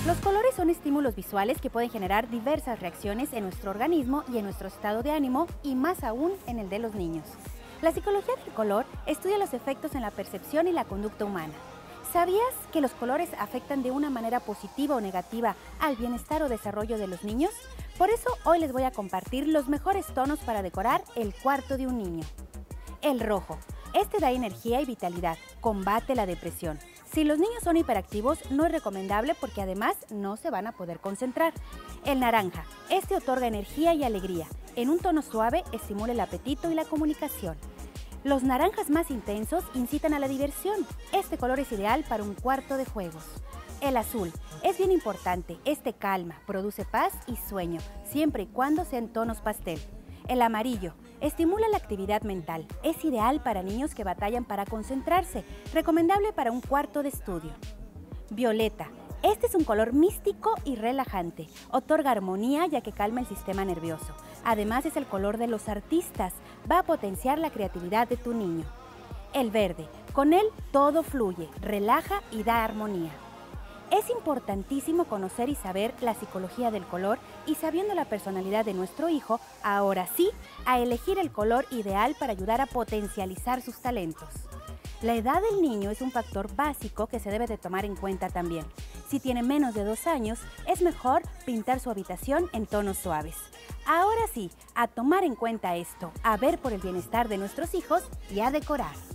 Los colores son estímulos visuales que pueden generar diversas reacciones en nuestro organismo y en nuestro estado de ánimo, y más aún en el de los niños. La psicología del color estudia los efectos en la percepción y la conducta humana. ¿Sabías que los colores afectan de una manera positiva o negativa al bienestar o desarrollo de los niños? Por eso hoy les voy a compartir los mejores tonos para decorar el cuarto de un niño. El rojo. Este da energía y vitalidad, combate la depresión. Si los niños son hiperactivos, no es recomendable porque además no se van a poder concentrar. El naranja. Este otorga energía y alegría. En un tono suave, estimula el apetito y la comunicación. Los naranjas más intensos incitan a la diversión. Este color es ideal para un cuarto de juegos. El azul. Es bien importante. Este calma, produce paz y sueño, siempre y cuando sean tonos pastel. El amarillo. Estimula la actividad mental. Es ideal para niños que batallan para concentrarse. Recomendable para un cuarto de estudio. Violeta. Este es un color místico y relajante. Otorga armonía ya que calma el sistema nervioso. Además es el color de los artistas. Va a potenciar la creatividad de tu niño. El verde. Con él todo fluye, relaja y da armonía. Es importantísimo conocer y saber la psicología del color, y sabiendo la personalidad de nuestro hijo, ahora sí, a elegir el color ideal para ayudar a potencializar sus talentos. La edad del niño es un factor básico que se debe de tomar en cuenta también. Si tiene menos de 2 años, es mejor pintar su habitación en tonos suaves. Ahora sí, a tomar en cuenta esto, a ver por el bienestar de nuestros hijos y a decorar.